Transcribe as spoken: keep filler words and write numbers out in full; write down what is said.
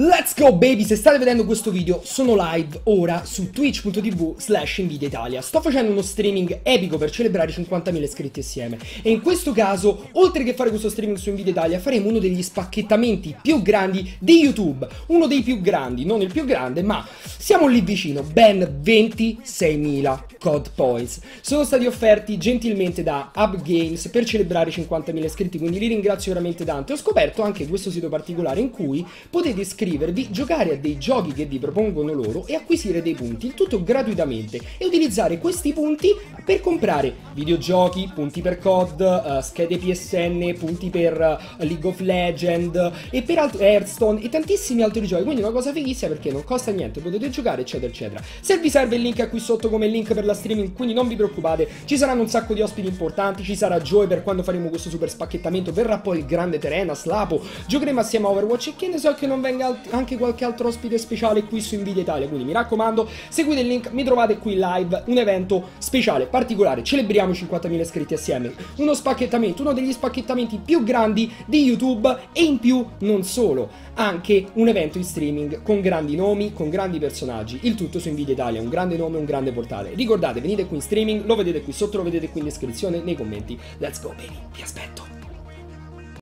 Let's go baby, se state vedendo questo video sono live ora su twitch punto tv slash Nvidia Italia. Sto facendo uno streaming epico per celebrare i cinquantamila iscritti assieme e in questo caso, oltre che fare questo streaming su Nvidia Italia, faremo uno degli spacchettamenti più grandi di YouTube. Uno dei più grandi, non il più grande, ma siamo lì vicino, ben ventiseimila C O D Points. Sono stati offerti gentilmente da Hub Games per celebrare i cinquantamila iscritti, quindi li ringrazio veramente tanto. Ho scoperto anche questo sito particolare in cui potete iscrivervi, giocare a dei giochi che vi propongono loro e acquisire dei punti, il tutto gratuitamente, e utilizzare questi punti per comprare videogiochi, punti per C O D, uh, schede P S N, punti per uh, League of Legends e per altri Hearthstone e tantissimi altri giochi. Quindi una cosa fighissima perché non costa niente, potete giocare eccetera eccetera. Se vi serve il link è qui sotto come link per la streaming, quindi non vi preoccupate, ci saranno un sacco di ospiti importanti, ci sarà Joe per quando faremo questo super spacchettamento, verrà poi il grande Terena, Slapo, giocheremo assieme a Overwatch e che ne so che non venga anche qualche altro ospite speciale qui su Nvidia Italia. Quindi mi raccomando, seguite il link, mi trovate qui live, un evento speciale, particolare, celebriamo i cinquantamila iscritti assieme, uno spacchettamento, uno degli spacchettamenti più grandi di YouTube e in più non solo, anche un evento in streaming con grandi nomi, con grandi personaggi, il tutto su Nvidia Italia, un grande nome, un grande portale. Ricordate, venite qui in streaming, lo vedete qui sotto, lo vedete qui in descrizione, nei commenti. Let's go baby, vi aspetto.